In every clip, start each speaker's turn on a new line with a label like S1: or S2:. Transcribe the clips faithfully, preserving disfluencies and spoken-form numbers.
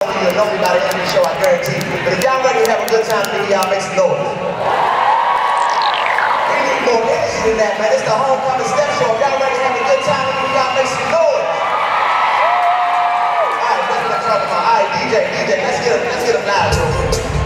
S1: You'll know me by the end of the show, I guarantee. But if y'all ready to have a good time, then y'all make some noise. We need more energy than that, man. It's the homecoming step show. If y'all ready to have a good time, then y'all make some noise. All right, that's what I'm talking about. All right, D J, D J, let's get him, let's get him live, bro.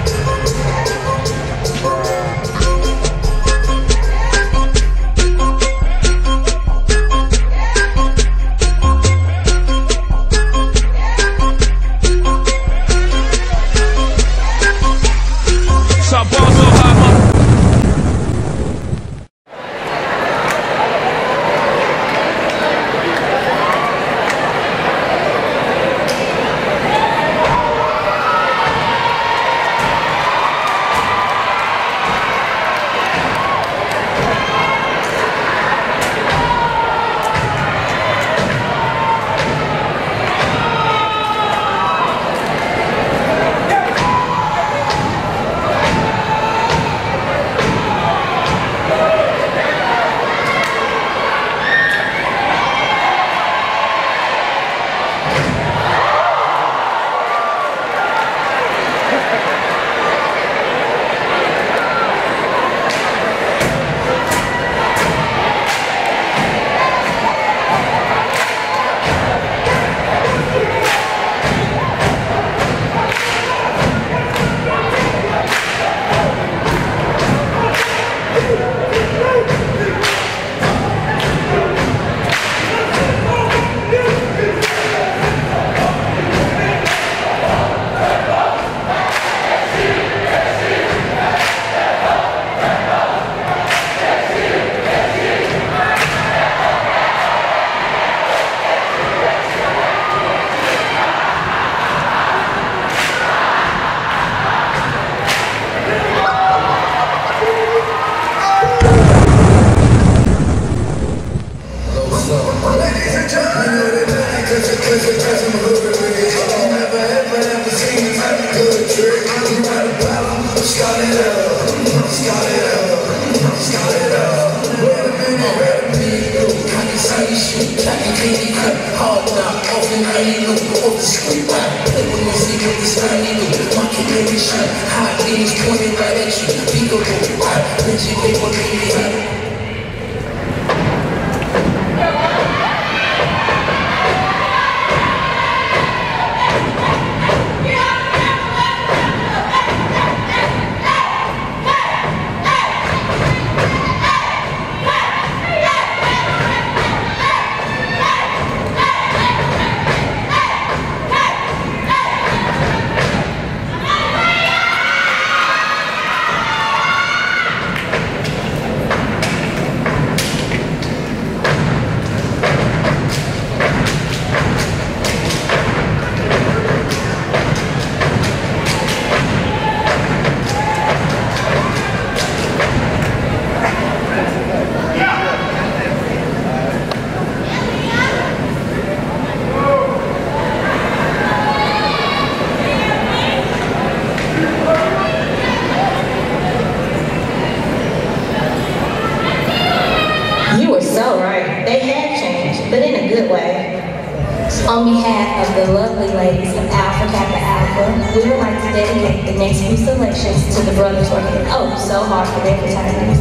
S2: On behalf of the lovely ladies of Alpha Kappa Alpha, we would like to dedicate the next few selections to the brothers working oh so hard for their fraternities.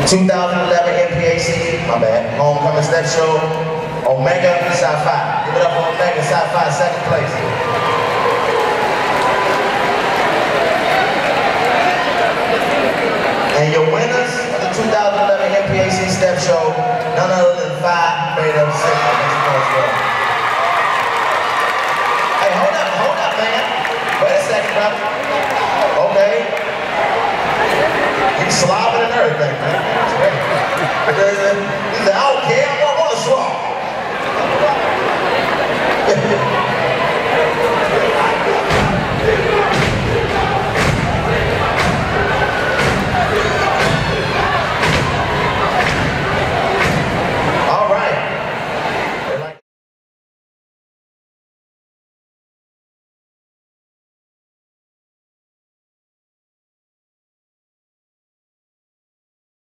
S1: two thousand eleven N P A C, my bad, homecoming step show, Omega Sci-Fi. Give it up for Omega Sci-Fi, second place. And your winners of the two thousand eleven N P A C step show, none other than five made up singers.